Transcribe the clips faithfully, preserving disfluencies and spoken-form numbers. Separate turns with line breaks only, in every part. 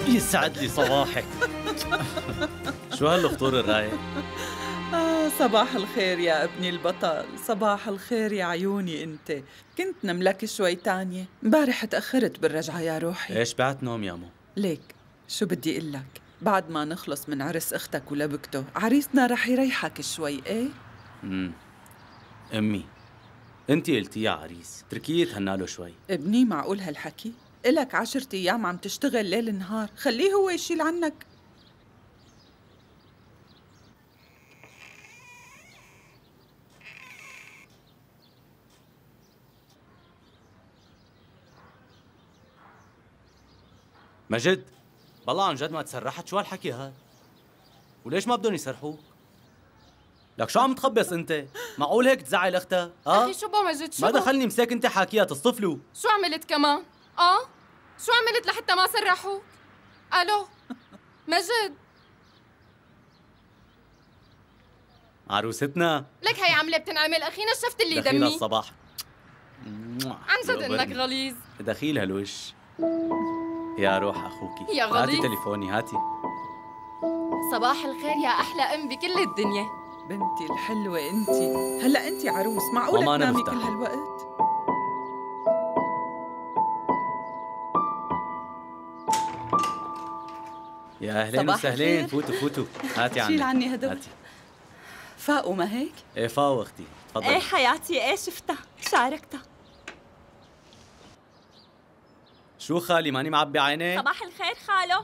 يسعد لي صباحك. شو هالفطور الرايق؟
آه صباح الخير يا ابني البطل، صباح الخير يا عيوني انت. كنت نملك شوي تانية، امبارح تأخرت بالرجعة يا روحي.
ايش بعت نوم يا مو؟
ليك شو بدي اقول لك، بعد ما نخلص من عرس اختك ولبكته عريسنا رح يريحك شوي. ايه
امم امي انتي قلتي يا عريس تركيه يتهنى له شوي.
ابني معقول هالحكي؟ إلك عشرة ايام عم تشتغل ليل نهار، خليه هو يشيل عنك.
مجد بالله عن جد ما تسرحت، شو هالحكي هاد؟ وليش ما بدهم يسرحوك؟ لك شو عم تخبص انت؟ معقول هيك تزعل اختها؟ اه
اخي شو بو مجد شو
ما
بو؟
دخلني مساك انت حاكيها تصطفلوا.
شو عملت كمان؟ اه شو عملت لحتى ما سرحوك؟ الو مجد
عروستنا
لك هي عملة بتنعمل اخي، نشفت اللي
دخيل
دمي
الصباح.
عن جد انك غليظ.
دخيل هالوش. يا روح اخوكي
يا غليظ.
هاتي تليفوني هاتي.
صباح الخير يا احلى ام بكل الدنيا.
بنتي الحلوة انتي، هلا انتي عروس معقولة
ماما أنا
تنامي
بفتح.
كل هالوقت؟
يا اهلين
صباح
وسهلين،
الخير.
فوتوا فوتوا. هاتي عني
شيل عني هدول.
هاتي.
فاقوا ما هيك؟
ايه فاو اختي تفضلي.
ايه حياتي، ايه شفتها شاركتها.
شو خالي ماني معبي عينيك؟
صباح الخير خالو.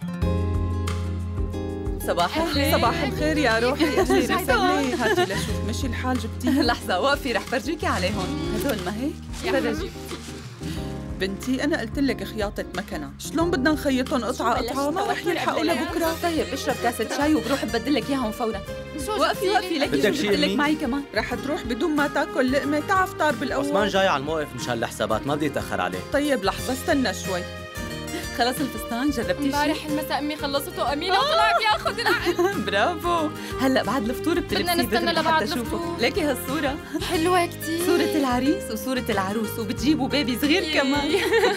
صباح
أهلين.
الخير. صباح الخير يا روحي. اهلين
شايفة؟
وسهلين. هاتي لشوف مشي الحال جبتيها.
لحظة وقفي رح فرجيكي عليهم.
هدول ما هيك؟
يا
فرجي. بنتي أنا قلت لك خياطة مكنة، شلون بدنا نخيطهم قطعة قطعة؟ ما رح يلحقوا لبكرة.
طيب اشرب كاسة شاي وبروح ببدل لك اياهم فورا.
شو
وقفي
جبتيلي؟
وقفي لك
بدك
شو
شي
جبت لك
أمي؟
معي كمان.
رح تروح بدون ما تاكل لقمة، تعا افطر بالأول.
عثمان جاي على الموقف مشان الحسابات، ما بدي اتاخر عليه.
طيب لحظة استنى شوي.
خلص الفستان جربتي شي؟
امبارح المساء امي خلصته امينه وطلع بياخذ العقل.
برافو. هلا بعد الفطور
بدنا
بتلبسي
نستنى
دغري
لبعد
لحتى
الفطور.
اشوفه. ليكي هالصورة
حلوه كتير.
صورة العريس وصورة العروس وبتجيبوا بيبي صغير كمان.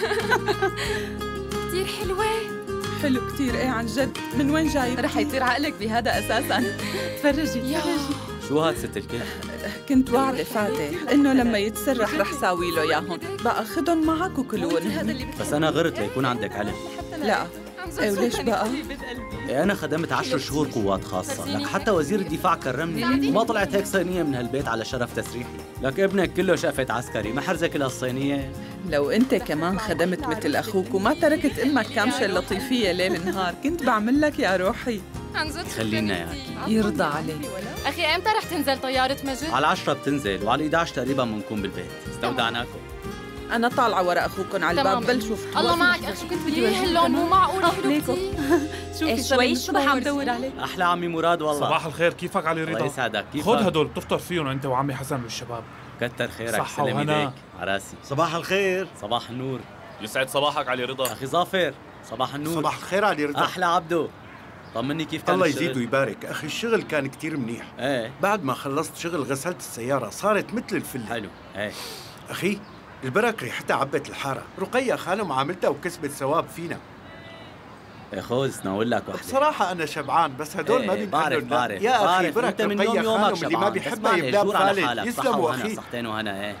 كتير حلوه.
حلو كتير. ايه عن جد. من وين جاي؟
رح يطير عقلك بهذا اساسا. تفرجي
يا
شو هاد ست الكل؟
كنت واعدة فاتح إنه لما يتسرح رح ساوي له إياهم، بقى خدهم معك وكلون.
بس انا غرت ليكون عندك علم.
لا إيه وليش بقى؟
إيه انا خدمت عشر شهور قوات خاصة، لك حتى وزير الدفاع كرمني وما طلعت هيك صينية من هالبيت على شرف تسريحي. لك ابنك كله شقفة عسكري، ما حرزة كل هالصينية.
لو أنت كمان خدمت مثل أخوك وما تركت أمك كامشة اللطيفية ليل نهار كنت بعمل لك يا روحي.
عن جد
خلينا
شكراً
ياكي.
كتير.
يرضى عليك.
اخي امتى رح تنزل طياره مجد؟
على العشرة بتنزل وعلى الإحدى عشر تقريبا بنكون بالبيت. استودعناكم.
أنا طالعة ورا أخوكم على الباب،
تمام.
بلشوا فتوا.
الله معك اخي. كنت بدي
أورجيك
اللون مو
كمان.
معقول
آه،
حلو
ليكو.
كتير.
شوفي شوي شو بقى عم دور عليك.
أحلى عمي مراد والله.
صباح الخير، كيفك علي
الله
رضا؟
يسعدك، كيفك؟
خذ هدول تفطر فيهم انت وعمي حسن والشباب.
كتر خيرك،
صحة
سلم
وهنا.
ايديك على راسي.
صباح الخير.
صباح النور.
يسعد صباحك علي رضا.
أخي ظافر صباح النور.
صباح الخير علي رضا.
أحلى عبدو، طمني كيف كان
الله
الشغل؟
يزيد ويبارك. أخي الشغل كان كتير منيح.
ايه
بعد ما خلصت شغل غسلت السيارة صارت مثل الفل.
حلو. ايه
أخي البرك ريحتها عبت الحارة. رقية خانة معاملتها وكسبت ثواب فينا.
يا خوز ناول لك وحده.
بصراحة أنا شبعان بس هدول ما
إيه،
بينقلوا
بعرف
لنا.
بعرف
يا أخي
بعرف.
برك
انت من يوم
رقية
يومك
خانم اللي ما
شبعان.
بيحبها
اسمعني،
يبدأ
جور على
بخالد.
حالك. صحة
يسلموا
وهنا،
أخي.
صحتين وهنا. ايه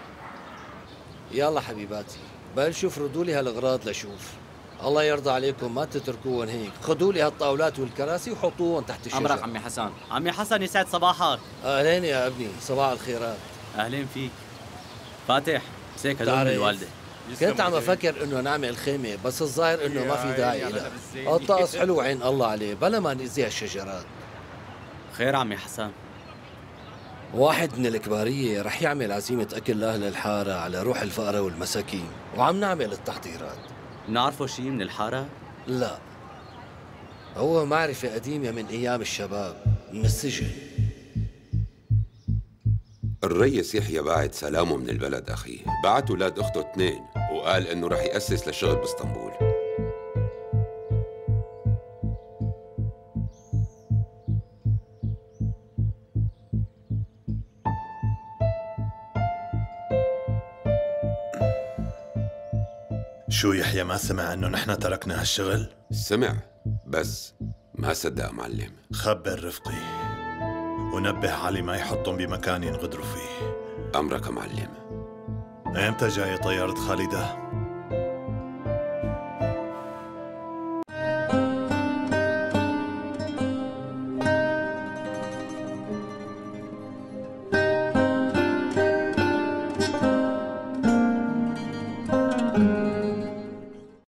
يلا حبيباتي بلشوا فردوا لي هالاغراض لشوف. الله يرضى عليكم ما تتركوهم هيك، خذوا لي هالطاولات والكراسي وحطوهم تحت الشجره.
امرك عمي حسن. عمي حسن يسعد صباحك.
اهلين يا ابني، صباح الخيرات.
اهلين فيك. فاتح مسيك هدول من
تعرف.
الوالده.
كنت عم افكر انه نعمل خيمه بس الظاهر انه ما في داعي لها. الطقس حلو عين الله عليه بلا ما نأذي الشجرات.
خير عمي حسن.
واحد من الكباريه رح يعمل عزيمه اكل لاهل الحاره على روح الفقراء والمساكين وعم نعمل التحضيرات.
بنعرفوا شيء من الحاره؟
لا هو معرفه قديمه من ايام الشباب من السجن.
الريس يحيى باعت سلامه من البلد أخي، بعت ولاد أخته اثنين وقال إنه رح يأسس للشغل باسطنبول.
شو يحيى ما سمع إنه نحن تركنا هالشغل؟
سمع بس ما صدق معلم.
خبر رفقي ونبه علي ما يحطهم بمكان ينغدروا فيه.
أمرك معلم.
ايمتى جاي طيارة خالدة؟